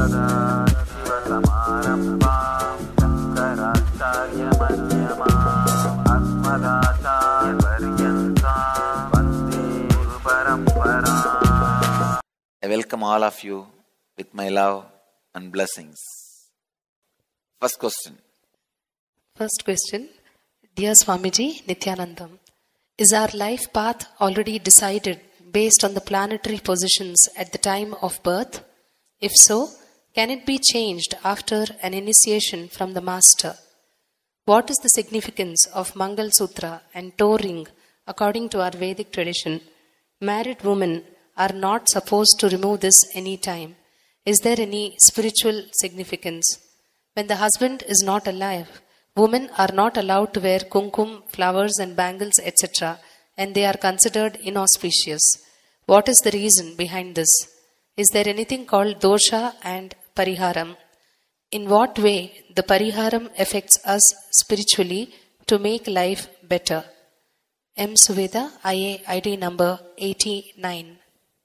सदाशिवसमारम्भां शङ्कराचार्यमध्यमाम् अस्मदाचार्यपर्यन्तां वन्दे गुरुपरम्पराम्. I welcome all of you with my love and blessings. First question. Dear Swamiji Nityanandam, is our life path already decided based on the planetary positions at the time of birth? If so, can it be changed after an initiation from the Master? What is the significance of Mangal Sutra and toe ring according to our Vedic tradition? Married women are not supposed to remove this any time. Is there any spiritual significance? When the husband is not alive, women are not allowed to wear kumkum, flowers and bangles, etc., and they are considered inauspicious. What is the reason behind this? Is there anything called dosha and pariharam? In what way the pariharam affects us spiritually to make life better? M. Suveda, IA, ID number 89.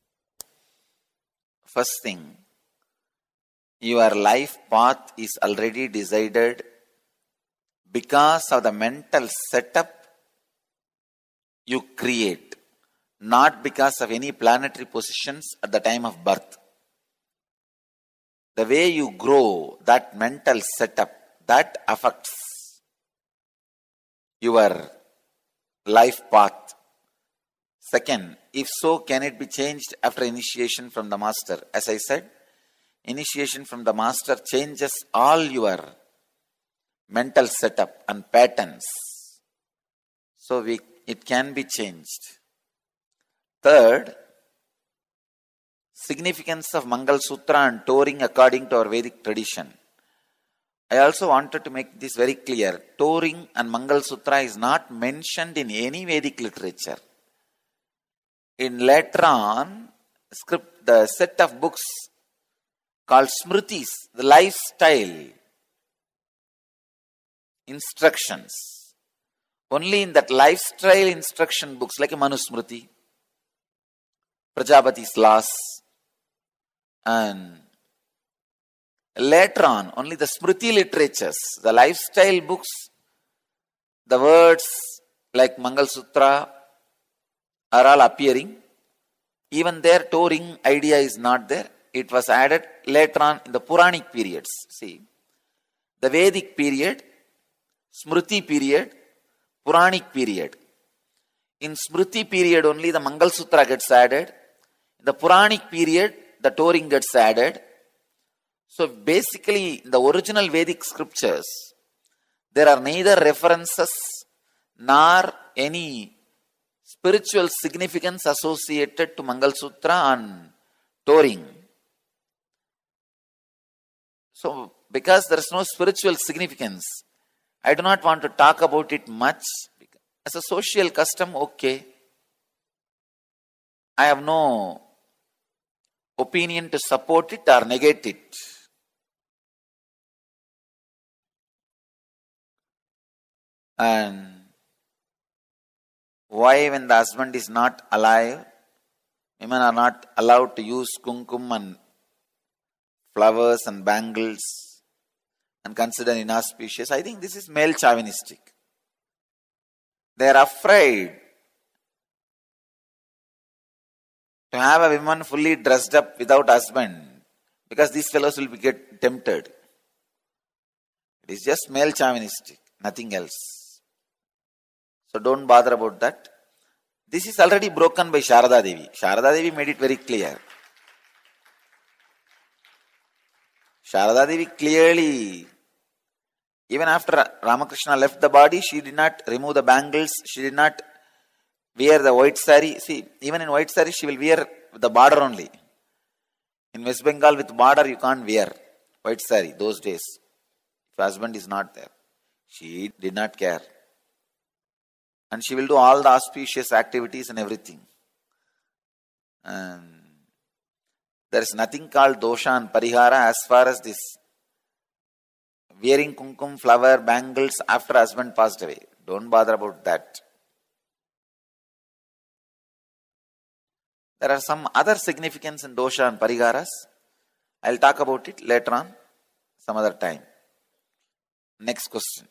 First thing, your life path is already decided because of the mental setup you create, not because of any planetary positions at the time of birth. The way you grow, that mental setup, that affects your life path. Second, if so, can it be changed after initiation from the Master? As I said, initiation from the Master changes all your mental setup and patterns. So it can be changed. Third, significance of Mangal Sutra and toe ring according to our Vedic tradition. I also wanted to make this very clear. Toe ring and Mangal Sutra is not mentioned in any Vedic literature. In later on, the set of books called Smritis, the lifestyle instructions. Only in that lifestyle instruction books like Manusmriti, Prajapati's laws, and later on, only the Smriti literatures, the lifestyle books, the words like Mangal Sutra are all appearing. Even there, toe ring idea is not there. It was added later on in the Puranic periods. See, the Vedic period, Smriti period, Puranic period. In Smriti period only the Mangal Sutra gets added. In the Puranic period, the toe ring gets added. So basically, in the original Vedic scriptures, there are neither references nor any spiritual significance associated to Mangal Sutra and toe ring. So, because there is no spiritual significance, I do not want to talk about it much. As a social custom, okay. I have no opinion to support it or negate it. And why, when the husband is not alive, women are not allowed to use kumkum and flowers and bangles and considered inauspicious? I think this is male chauvinistic. They are afraid to have a woman fully dressed up without husband because these fellows will get tempted. It is just male chauvinistic, nothing else. So don't bother about that. This is already broken by Sharada Devi. Sharada Devi made it very clear. Sharada Devi clearly, even after Ramakrishna left the body, she did not remove the bangles, she did not wear the white sari. See, even in white sari, she will wear the border only. In West Bengal, with border, you can't wear white sari those days. If husband is not there. She did not care. And she will do all the auspicious activities and everything. And there is nothing called dosha and parihara as far as this wearing kumkum, flower, bangles after husband passed away. Don't bother about that. There are some other significance in dosha and pariharas. I'll talk about it later on, some other time. Next question.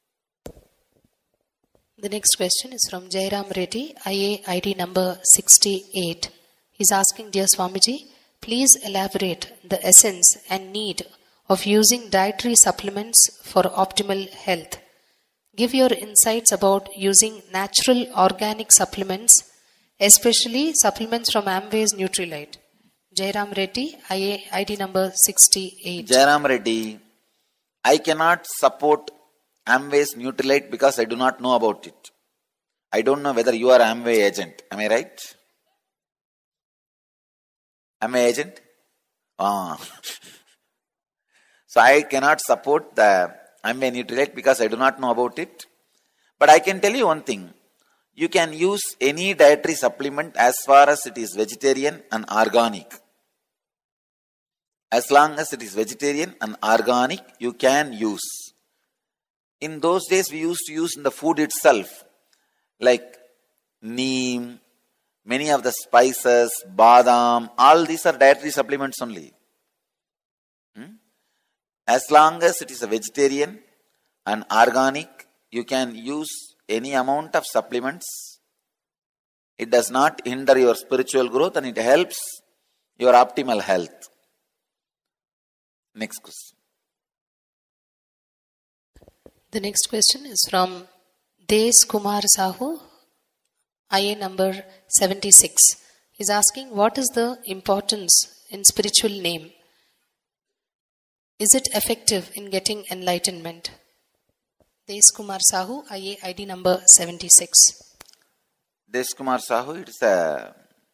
The next question is from Jairam Reddy, IA ID number 68. He's asking, Dear Swamiji, please elaborate the essence and need of using dietary supplements for optimal health. Give your insights about using natural organic supplements, especially supplements from Amway's Nutrilite. Jairam Reddy, IA ID number 68. Jairam Reddy, I cannot support Amway's Nutrilite because I do not know about it. I don't know whether you are Amway agent. Am I right? Amway agent? So I cannot support the Amway Nutrilite because I do not know about it. But I can tell you one thing. You can use any dietary supplement as far as it is vegetarian and organic. As long as it is vegetarian and organic, you can use. In those days, we used to use in the food itself, like neem, many of the spices, badam, all these are dietary supplements only. As long as it is a vegetarian and organic, you can use any amount of supplements. It does not hinder your spiritual growth and it helps your optimal health. Next question. The next question is from Des Kumar Sahu, IA number 76. He's asking, what is the importance in spiritual name? Is it effective in getting enlightenment? Des Kumar Sahu, IA ID number 76. Des Kumar Sahu, it is a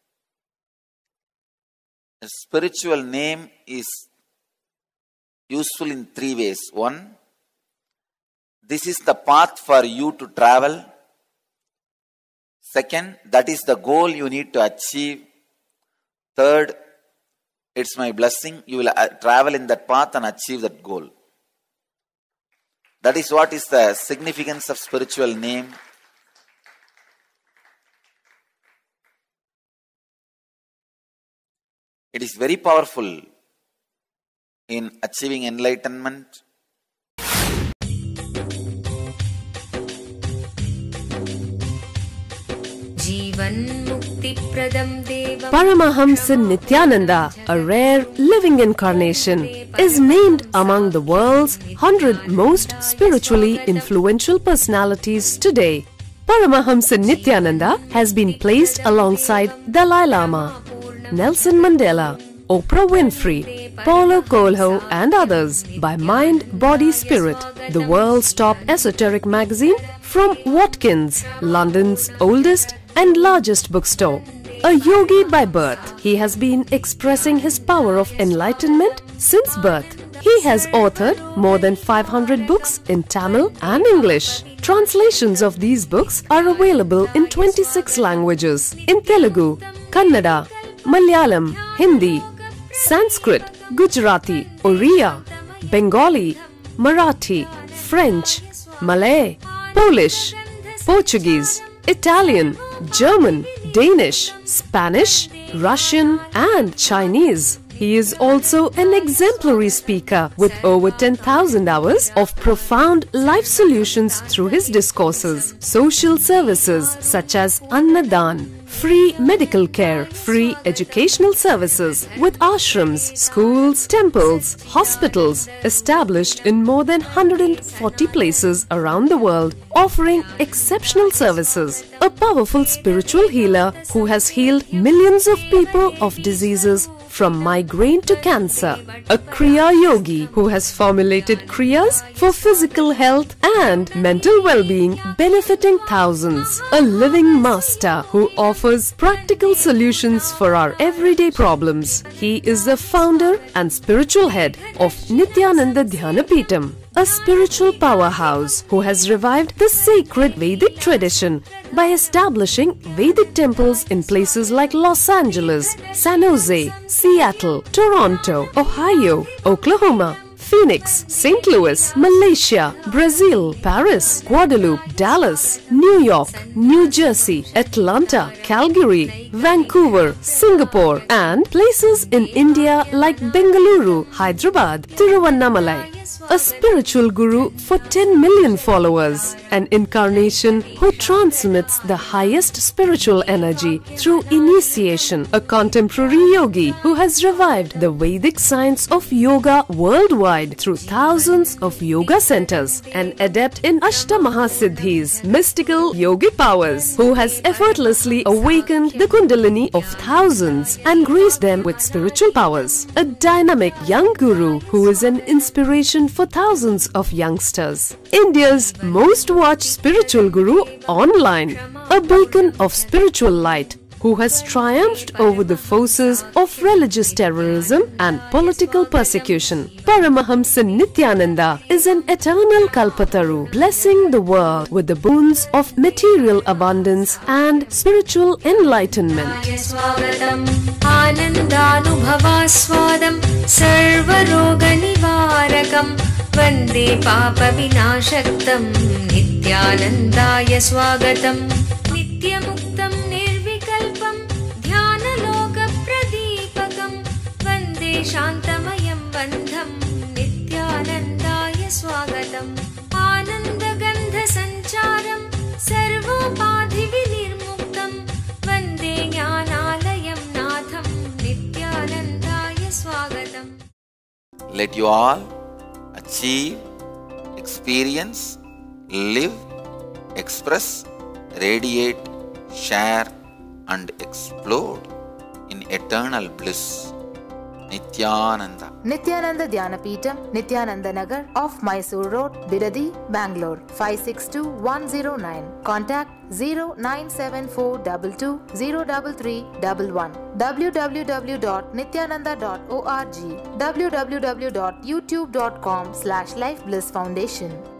spiritual name is useful in three ways. One, this is the path for you to travel. Second, that is the goal you need to achieve. Third, it's my blessing. You will travel in that path and achieve that goal. That is what is the significance of spiritual name. It is very powerful in achieving enlightenment. Paramahamsa Nityananda, a rare living incarnation, is named among the world's 100 most spiritually influential personalities today. Paramahamsa Nityananda has been placed alongside Dalai Lama, Nelson Mandela, Oprah Winfrey, Paulo Coelho and others by Mind, Body, Spirit, the world's top esoteric magazine from Watkins, London's oldest and largest bookstore. A yogi by birth, he has been expressing his power of enlightenment since birth. He has authored more than 500 books in Tamil and English. Translations of these books are available in 26 languages in Telugu, Kannada, Malayalam, Hindi, Sanskrit, Gujarati, Oriya, Bengali, Marathi, French, Malay, Polish, Portuguese, Italian, German, Danish, Spanish, Russian and Chinese. He is also an exemplary speaker with over 10,000 hours of profound life solutions through his discourses. Social services such as Annadan, free medical care, free educational services with ashrams, schools, temples, hospitals established in more than 140 places around the world, offering exceptional services. A powerful spiritual healer who has healed millions of people of diseases from migraine to cancer. A Kriya Yogi who has formulated Kriyas for physical health and mental well-being, benefiting thousands. A living master who offers practical solutions for our everyday problems. He is the founder and spiritual head of Nityananda Dhyanapitham, a spiritual powerhouse who has revived the sacred Vedic tradition by establishing Vedic temples in places like Los Angeles, San Jose, Seattle, Toronto, Ohio, Oklahoma, Phoenix, St. Louis, Malaysia, Brazil, Paris, Guadeloupe, Dallas, New York, New Jersey, Atlanta, Calgary, Vancouver, Singapore, and places in India like Bengaluru, Hyderabad, Tiruvannamalai. A spiritual guru for 10 million followers, an incarnation who transmits the highest spiritual energy through initiation, a contemporary yogi who has revived the Vedic science of yoga worldwide through thousands of yoga centers, an adept in Ashtamahasiddhis, mystical yogic powers, who has effortlessly awakened the Kundalini of thousands and graced them with spiritual powers, a dynamic young guru who is an inspiration for thousands of youngsters, India's most watched spiritual guru online, a beacon of spiritual light who has triumphed over the forces of religious terrorism and political persecution. Paramahamsa Nityananda is an eternal Kalpataru, blessing the world with the boons of material abundance and spiritual enlightenment. Anandanubhavaswadam sarvaroganivarakam Vande Papa Vinashaktam Nityanandaya Swagatam Nityamuktam Nirvikalpam Dhyanaloka Pradipakam Vande Shantamayam Bandham Nityanandaya Swagatam Anandagandha Sancharam Sarvopadhi Vinirmuktam Vande Jnanalayam Natham Nityanandaya Swagatam. Let you all achieve, experience, live, express, radiate, share and explode in eternal bliss. Nityananda. Nityananda Dhyanapitham, Nityananda Nagar off Mysore Road, Bidadi, Bangalore 562109. Contact 097422033311. www.nityananda.org. www.youtube.com/Life Bliss Foundation.